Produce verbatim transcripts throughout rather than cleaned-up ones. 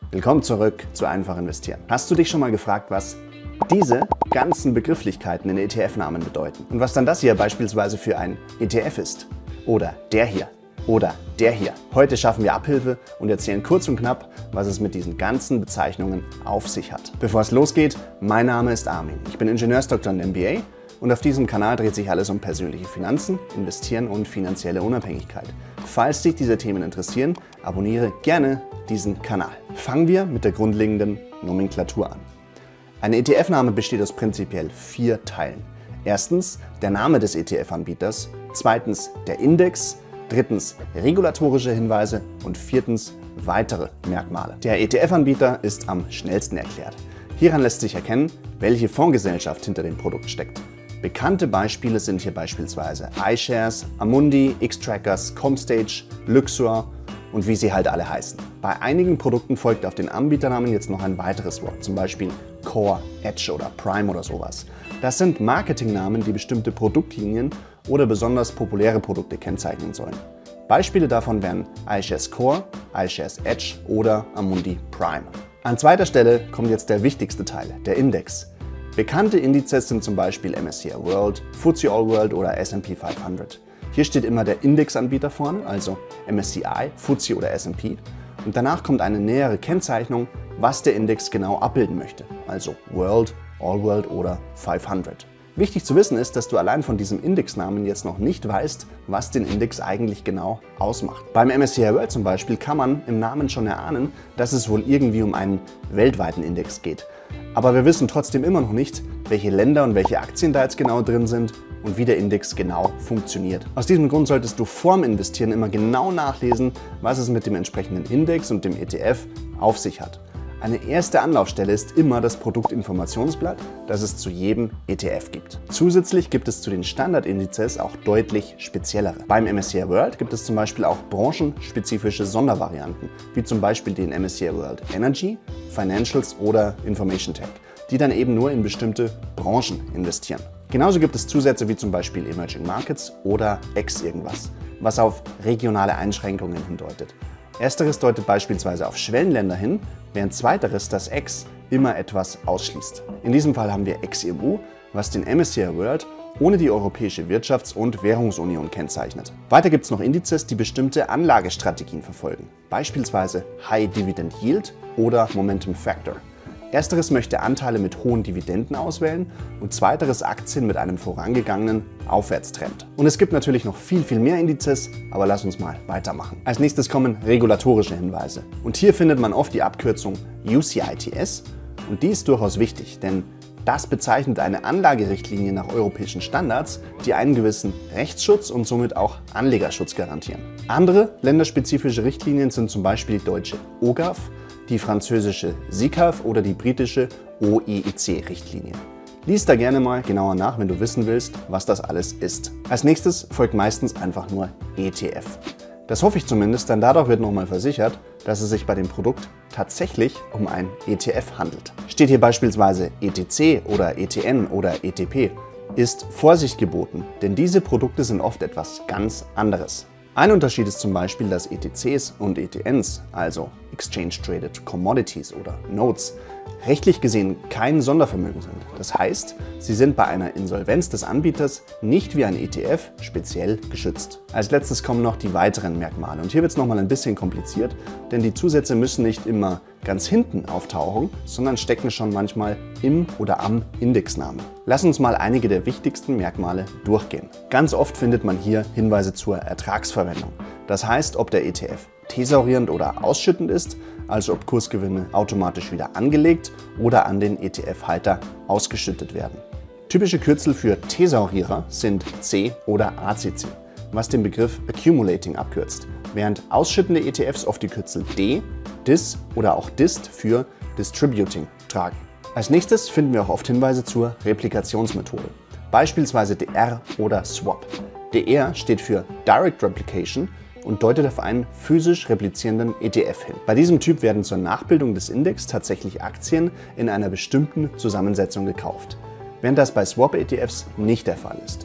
Willkommen zurück zu Einfach investieren. Hast du dich schon mal gefragt, was diese ganzen Begrifflichkeiten in E T F-Namen bedeuten? Und was dann das hier beispielsweise für ein E T F ist? Oder der hier? Oder der hier? Heute schaffen wir Abhilfe und erzählen kurz und knapp, was es mit diesen ganzen Bezeichnungen auf sich hat. Bevor es losgeht, mein Name ist Armin. Ich bin Ingenieursdoktor und M B A und auf diesem Kanal dreht sich alles um persönliche Finanzen, Investieren und finanzielle Unabhängigkeit. Falls dich diese Themen interessieren, abonniere gerne diesen Kanal. Fangen wir mit der grundlegenden Nomenklatur an. Ein E T F-Name besteht aus prinzipiell vier Teilen. Erstens der Name des E T F-Anbieters, zweitens der Index, drittens regulatorische Hinweise und viertens weitere Merkmale. Der E T F-Anbieter ist am schnellsten erklärt. Hieran lässt sich erkennen, welche Fondsgesellschaft hinter dem Produkt steckt. Bekannte Beispiele sind hier beispielsweise iShares, Amundi, Xtrackers, Comstage, Luxor und wie sie halt alle heißen. Bei einigen Produkten folgt auf den Anbieternamen jetzt noch ein weiteres Wort, zum Beispiel Core, Edge oder Prime oder sowas. Das sind Marketingnamen, die bestimmte Produktlinien oder besonders populäre Produkte kennzeichnen sollen. Beispiele davon wären iShares Core, iShares Edge oder Amundi Prime. An zweiter Stelle kommt jetzt der wichtigste Teil, der Index. Bekannte Indizes sind zum Beispiel M S C I World, F T S E All World oder S and P fünfhundert. Hier steht immer der Indexanbieter vorne, also M S C I, F T S E oder S and P. Und danach kommt eine nähere Kennzeichnung, was der Index genau abbilden möchte, also World, All World oder fünfhundert. Wichtig zu wissen ist, dass du allein von diesem Indexnamen jetzt noch nicht weißt, was den Index eigentlich genau ausmacht. Beim M S C I World zum Beispiel kann man im Namen schon erahnen, dass es wohl irgendwie um einen weltweiten Index geht. Aber wir wissen trotzdem immer noch nicht, welche Länder und welche Aktien da jetzt genau drin sind und wie der Index genau funktioniert. Aus diesem Grund solltest du vorm Investieren immer genau nachlesen, was es mit dem entsprechenden Index und dem E T F auf sich hat. Eine erste Anlaufstelle ist immer das Produktinformationsblatt, das es zu jedem E T F gibt. Zusätzlich gibt es zu den Standardindizes auch deutlich speziellere. Beim M S C I World gibt es zum Beispiel auch branchenspezifische Sondervarianten, wie zum Beispiel den M S C I World Energy, Financials oder Information Tech, die dann eben nur in bestimmte Branchen investieren. Genauso gibt es Zusätze wie zum Beispiel Emerging Markets oder X irgendwas, was auf regionale Einschränkungen hindeutet. Ersteres deutet beispielsweise auf Schwellenländer hin, während zweiteres das X immer etwas ausschließt. In diesem Fall haben wir X E M U, was den M S C I World ohne die Europäische Wirtschafts- und Währungsunion kennzeichnet. Weiter gibt es noch Indizes, die bestimmte Anlagestrategien verfolgen, beispielsweise High Dividend Yield oder Momentum Factor. Ersteres möchte Anteile mit hohen Dividenden auswählen und zweiteres Aktien mit einem vorangegangenen Aufwärtstrend. Und es gibt natürlich noch viel, viel mehr Indizes, aber lass uns mal weitermachen. Als nächstes kommen regulatorische Hinweise. Und hier findet man oft die Abkürzung U C I T S und die ist durchaus wichtig, denn das bezeichnet eine Anlagerichtlinie nach europäischen Standards, die einen gewissen Rechtsschutz und somit auch Anlegerschutz garantieren. Andere länderspezifische Richtlinien sind zum Beispiel die deutsche O G A F, die französische SICAV oder die britische O E I C-Richtlinie. Lies da gerne mal genauer nach, wenn du wissen willst, was das alles ist. Als nächstes folgt meistens einfach nur E T F. Das hoffe ich zumindest, denn dadurch wird nochmal versichert, dass es sich bei dem Produkt tatsächlich um ein E T F handelt. Steht hier beispielsweise E T C oder E T N oder E T P, ist Vorsicht geboten, denn diese Produkte sind oft etwas ganz anderes. Ein Unterschied ist zum Beispiel, dass E T Cs und E T Ns, also Exchange Traded Commodities oder Notes, rechtlich gesehen kein Sondervermögen sind. Das heißt, sie sind bei einer Insolvenz des Anbieters nicht wie ein E T F speziell geschützt. Als letztes kommen noch die weiteren Merkmale und hier wird es nochmal ein bisschen kompliziert, denn die Zusätze müssen nicht immer ganz hinten auftauchen, sondern stecken schon manchmal im oder am Indexnamen. Lass uns mal einige der wichtigsten Merkmale durchgehen. Ganz oft findet man hier Hinweise zur Ertragsverwendung. Das heißt, ob der E T F thesaurierend oder ausschüttend ist, also ob Kursgewinne automatisch wieder angelegt oder an den E T F-Halter ausgeschüttet werden. Typische Kürzel für Thesaurierer sind C oder A C C, was den Begriff Accumulating abkürzt, während ausschüttende E T Fs oft die Kürzel D, D I S oder auch D I S T für Distributing tragen. Als nächstes finden wir auch oft Hinweise zur Replikationsmethode, beispielsweise D R oder Swap. D R steht für Direct Replication und deutet auf einen physisch replizierenden E T F hin. Bei diesem Typ werden zur Nachbildung des Index tatsächlich Aktien in einer bestimmten Zusammensetzung gekauft, während das bei Swap-E T Fs nicht der Fall ist.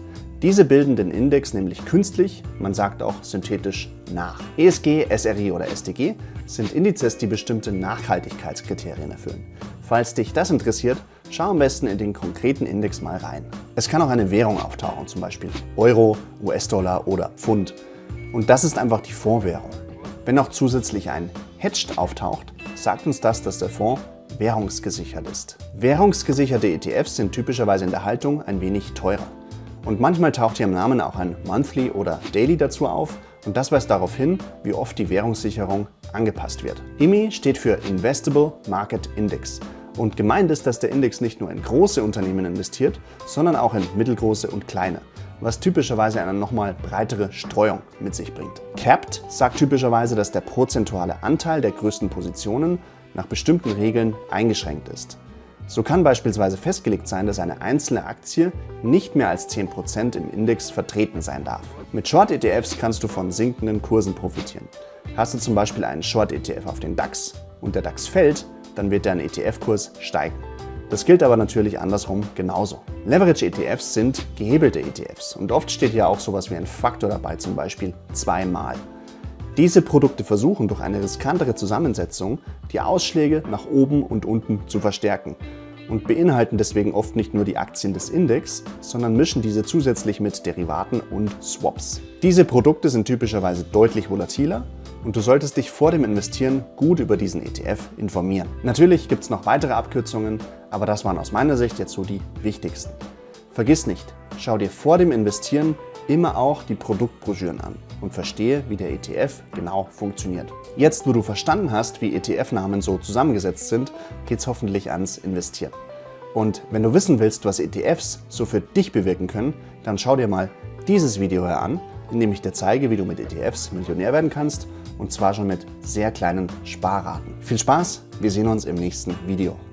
Diese bilden den Index nämlich künstlich, man sagt auch synthetisch, nach. E S G, S R I oder S D G sind Indizes, die bestimmte Nachhaltigkeitskriterien erfüllen. Falls dich das interessiert, schau am besten in den konkreten Index mal rein. Es kann auch eine Währung auftauchen, zum Beispiel Euro, U S-Dollar oder Pfund. Und das ist einfach die Fondswährung. Wenn auch zusätzlich ein Hedged auftaucht, sagt uns das, dass der Fonds währungsgesichert ist. Währungsgesicherte E T Fs sind typischerweise in der Haltung ein wenig teurer. Und manchmal taucht hier im Namen auch ein Monthly oder Daily dazu auf und das weist darauf hin, wie oft die Währungssicherung angepasst wird. I M I steht für Investable Market Index und gemeint ist, dass der Index nicht nur in große Unternehmen investiert, sondern auch in mittelgroße und kleine, was typischerweise eine nochmal breitere Streuung mit sich bringt. Capped sagt typischerweise, dass der prozentuale Anteil der größten Positionen nach bestimmten Regeln eingeschränkt ist. So kann beispielsweise festgelegt sein, dass eine einzelne Aktie nicht mehr als zehn Prozent im Index vertreten sein darf. Mit Short-E T Fs kannst du von sinkenden Kursen profitieren. Hast du zum Beispiel einen Short-E T F auf den DAX und der DAX fällt, dann wird dein E T F-Kurs steigen. Das gilt aber natürlich andersrum genauso. Leverage-E T Fs sind gehebelte E T Fs und oft steht ja auch sowas wie ein Faktor dabei, zum Beispiel zweimal. Diese Produkte versuchen durch eine riskantere Zusammensetzung die Ausschläge nach oben und unten zu verstärken und beinhalten deswegen oft nicht nur die Aktien des Index, sondern mischen diese zusätzlich mit Derivaten und Swaps. Diese Produkte sind typischerweise deutlich volatiler und du solltest dich vor dem Investieren gut über diesen E T F informieren. Natürlich gibt es noch weitere Abkürzungen, aber das waren aus meiner Sicht jetzt so die wichtigsten. Vergiss nicht, schau dir vor dem Investieren immer auch die Produktbroschüren an und verstehe, wie der E T F genau funktioniert. Jetzt, wo du verstanden hast, wie E T F-Namen so zusammengesetzt sind, geht's hoffentlich ans Investieren. Und wenn du wissen willst, was E T Fs so für dich bewirken können, dann schau dir mal dieses Video hier an, in dem ich dir zeige, wie du mit E T Fs Millionär werden kannst und zwar schon mit sehr kleinen Sparraten. Viel Spaß, wir sehen uns im nächsten Video.